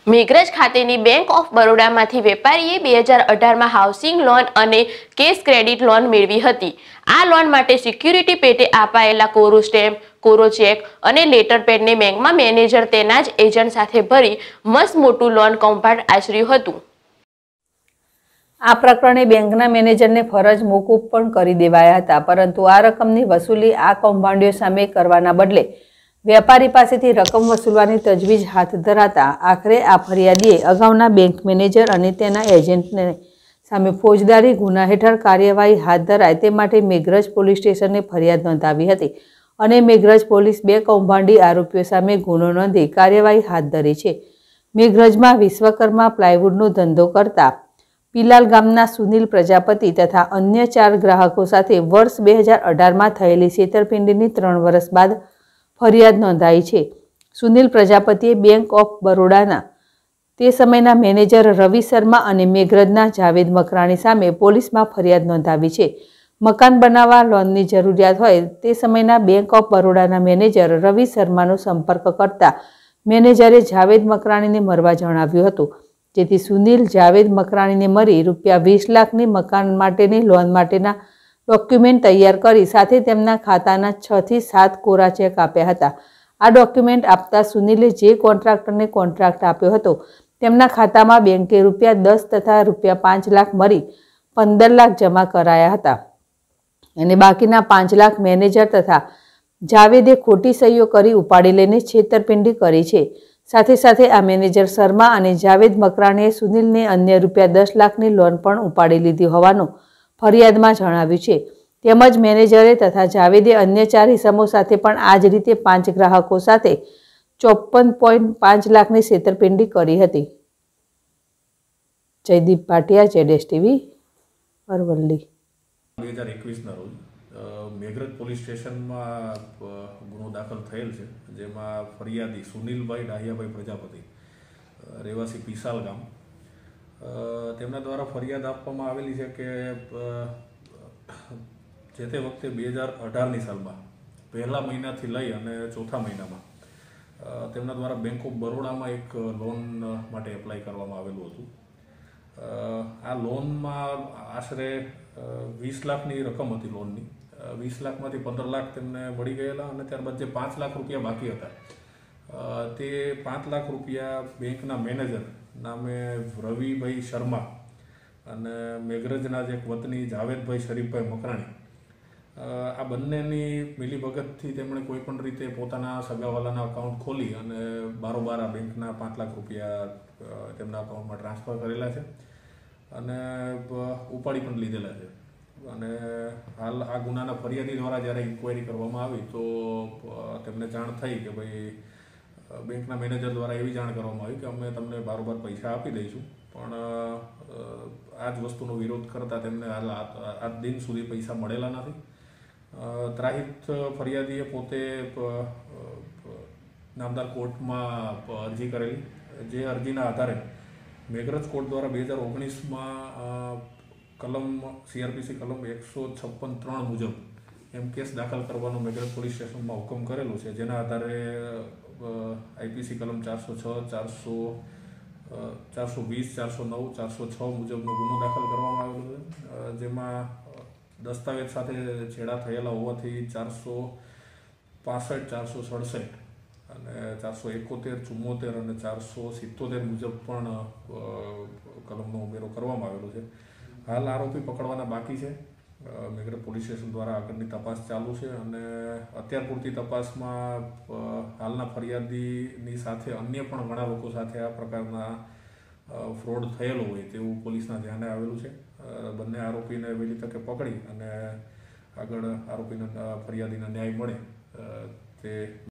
મેઘરજ ખાતેની bank of બરોડામાંથી વેપારીએ 2018માં હાઉસિંગ લોન અને કેશ ક્રેડિટ લોન મેળવી હતી। આ લોન માટે સિક્યુરિટી પેટે અપાયેલા કોરો સ્ટેમ્પ, કોરો ચેક અને લેટર પેડને બેંકમાં મેનેજર તેના જ એજન્ટ સાથે ભરી મસ્ત મોટું લોન કૌભાંડ આચર્યું હતું। આ પ્રકરણે બેંકના મેનેજરને ફરજ મોકૂફ પણ કરી દેવાયા હતા, પરંતુ આ રકમની વસૂલી આ કૌભાંડીઓ સામે કરવાના બદલે વેપારી પાસેથી રકમ વસૂલવાની તજવીજ હાથ ધરાતા આખરે આ ફરિયાદીએ અગાઉના બેંક મેનેજર અને તેના એજન્ટને સામે ફોજદારી ગુના હેઠળ કાર્યવાહી હાથ ધરાય તે માટે મેઘરજ પોલીસ સ્ટેશને ફરિયાદ નોંધાવી હતી અને મેઘરજ પોલીસ 2 કૌભાંડી આરોપીઓ સામે ગુનો નોંધી કાર્યવાહી હાથ ધરી છે। મેઘરજમાં વિશ્વકર્મા પ્લાયવુડનો ધંધો કરતા પિલાલ ગામના સુનિલ પ્રજાપતિ તથા અન્ય 4 ગ્રાહકો સાથે વર્ષ 2018માં થયેલી છેતરપિંડીની 3 વર્ષ બાદ ફરિયાદ નોંધાઈ છે। સુનિલ પ્રજાપતિએ બેંક ઓફ બરોડાના તે સમયના મેનેજર રવિ શર્મા અને મેઘરજના જાવેદ મકરાણી સામે પોલીસમાં ફરિયાદ નોંધાવી છે। મકાન બનાવવા લોનની જરૂરિયાત હોય તે સમયના બેંક ઓફ બરોડાના મેનેજર રવિ શર્માનો સંપર્ક કરતા મેનેજરે જાવેદ મકરાણીને મળવા જણાવ્યું હતું, જેથી સુનિલ જાવેદ મકરાણીને મળી ₹20 લાખની મકાન માટેની લોન માટેના ડોક્યુમેન્ટ તૈયાર કરી સાથે તેમના ખાતાના 6 થી 7 કોરા ચેક આપ્યા હતા। આ ડોક્યુમેન્ટ આપતા સુનિલે જે કોન્ટ્રાક્ટરને કોન્ટ્રાક્ટ આપ્યો હતો તેમના ખાતામાં બેંકે ₹10 તથા ₹5 લાખ મળી 15 લાખ જમા કરાયા હતા અને બાકીના 5 લાખ મેનેજર તથા જાવેદે ખોટી સહીઓ કરી ઉપાડી લઈને છેતરપિંડી કરી છે। સાથે સાથે આ મેનેજર શર્મા અને જાવેદ મકરાણીએ સુનિલને અન્ય ₹10 લાખની લોન પણ ઉપાડી લીધી હોવાનું ફરિયાદમાં જણાવ્યું છે। તેમજ મેનેજરે તથા જાવેદે અન્ય 4 ઇસમો સાથે પણ આ જ રીતે 5 ગ્રાહકો સાથે 54.5 લાખની છેતરપિંડી કરી હતી। જયદીપ ભાટિયા, જેડેશ ટીવી, અરવલ્લી। 2021ના રોજ મેઘરજ પોલીસ સ્ટેશનમાં ગુનો દાખલ થયેલ છે, જેમાં ફરિયાદી સુનિલભાઈ ડાહિયાભાઈ પ્રજાપતિ રહેવાસી પિસાલ ગામ તેમના દ્વારા ફરિયાદ આપવામાં આવેલી છે કે જે તે વખતે 2018ની સાલમાં પહેલા મહિનાથી લઈ અને ચોથા મહિનામાં તેમના દ્વારા બેંક ઓફ બરોડામાં એક લોન માટે એપ્લાય કરવામાં આવેલું હતું। આ લોનમાં આશરે 20 લાખની રકમ હતી લોનની। 20 લાખમાંથી 15 લાખ તેમને મળી ગયેલા અને ત્યારબાદ જે 5 લાખ રૂપિયા બાકી હતા તે 5 લાખ રૂપિયા બેંકના મેનેજર નામે રવિભાઈ શર્મા અને મેઘરજના જે વતની જાવેદભાઈ શરીફભાઈ મકરાણી આ બંનેની મિલીભગતથી તેમણે કોઈ પણ રીતે પોતાના સગાવાલાના અકાઉન્ટ ખોલી અને બારોબાર આ બેંકના 5 લાખ રૂપિયા તેમના અકાઉન્ટમાં ટ્રાન્સફર કરેલા છે અને ઉપાડી પણ લીધેલા છે। અને હાલ આ ગુનાના ફરિયાદી દ્વારા જ્યારે ઇન્ક્વાયરી કરવામાં આવી તો તેમને જાણ થઈ કે ભાઈ બેંકના મેનેજર દ્વારા એવી જાણ કરવામાં આવી કે અમે તમને બારોબાર પૈસા આપી દઈશું, પણ આ જ વસ્તુનો વિરોધ કરતા તેમને હાલ આજ દિન સુધી પૈસા મળેલા નથી। ત્રાહિત ફરિયાદીએ પોતે નામદાર કોર્ટમાં અરજી કરેલી, જે અરજીના આધારે મેઘરજ કોર્ટ દ્વારા 2019માં કલમ CRPC કલમ 156(3) મુજબ કેસ દાખલ કરવાનો મેઘરજ પોલીસ સ્ટેશનમાં હુકમ કરેલો છે, જેના આધારે IPC કલમ 406, 420, 409, 406 મુજબનો ગુનો દાખલ કરવામાં આવેલો છે, જેમાં દસ્તાવેજ સાથે છેડા થયેલા હોવાથી 465, 467 અને 471, 74 અને 477 મુજબ પણ કલમનો ઉમેરો કરવામાં આવેલો છે। હાલ આરોપી પકડવાના બાકી છે। મેઘરજ પોલીસ સ્ટેશન દ્વારા આગળની તપાસ ચાલુ છે અને અત્યાર પૂરતી તપાસમાં હાલના ફરિયાદીની સાથે અન્ય પણ ઘણા લોકો સાથે આ પ્રકારના ફ્રોડ થયેલો હોય તેવું પોલીસના ધ્યાને આવેલું છે। બંને આરોપીને વહેલી તકે પકડી અને આગળ આરોપીને ફરિયાદીને ન્યાય મળે તે